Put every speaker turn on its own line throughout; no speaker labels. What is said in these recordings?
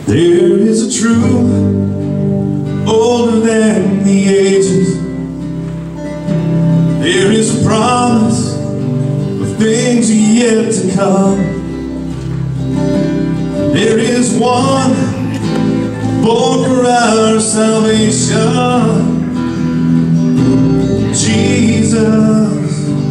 There is a truth older than the ages. There is a promise of things yet to come. There is one born for our salvation, Jesus.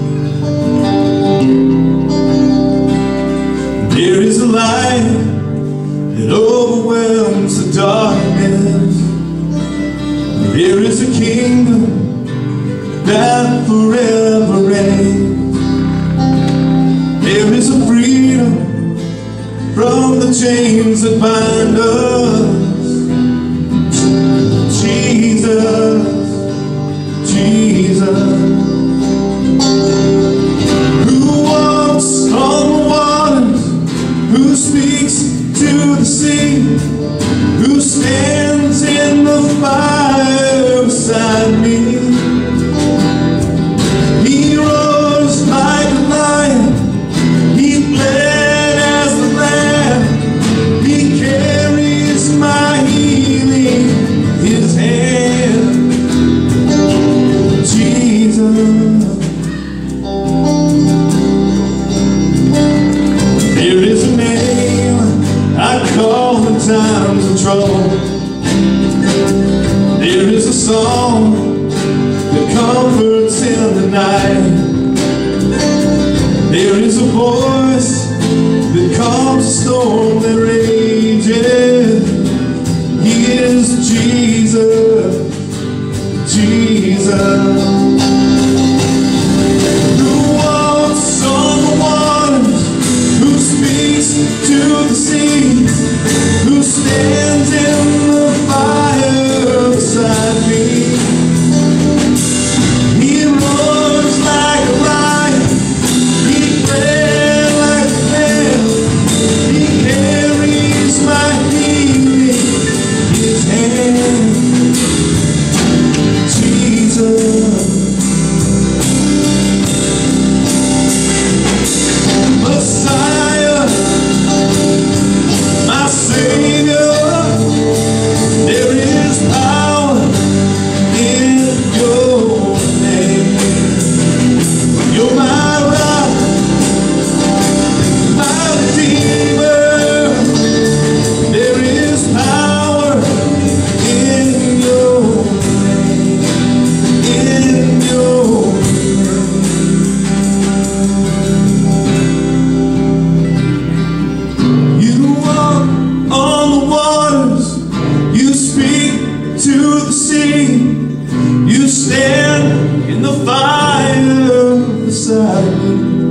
There is a light that overwhelms the darkness. There is a kingdom that forever reigns. There is a freedom from the chains that bind us. Jesus, Jesus. Who walks on the waters, who speaks to the sea, who stands in the fire beside me. He roars like a lion, he bled as the lamb, he carries my healing in his hand. Jesus. There is a name I call in times of trouble. There is a song that comforts in the night. There is a voice that calms the storm that rages. He is Jesus, Jesus. Who walks on the waters, who speaks to the sea, who stands in the fire beside me. He roars like a lion, he bled like a lamb, he carries my healing in his hand. Jesus. Messiah, my Savior, there is power in your name. You're my rock, my Redeemer. There is power in your name, in your You walk on the waters, you speak to the sea, you stand in the fire beside me.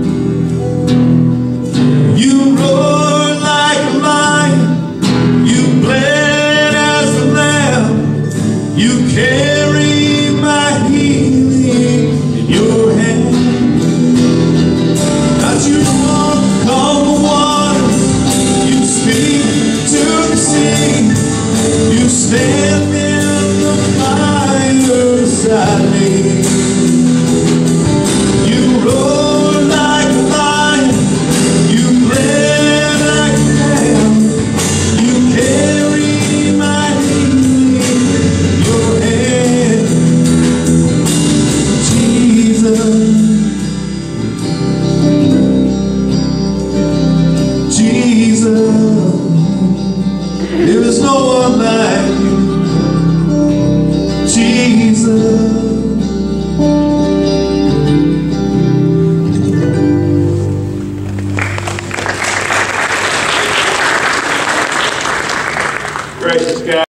You roar like a lion, you bled as a lamb, you carry my healing in your hand. God, you walk on the water, you speak to the sea, you stand in the fire beside me. You roar like a lion, you bled like a lamb, you carry my healing in your hand. Jesus, Jesus. There is no one like you, Jesus. Gracious God.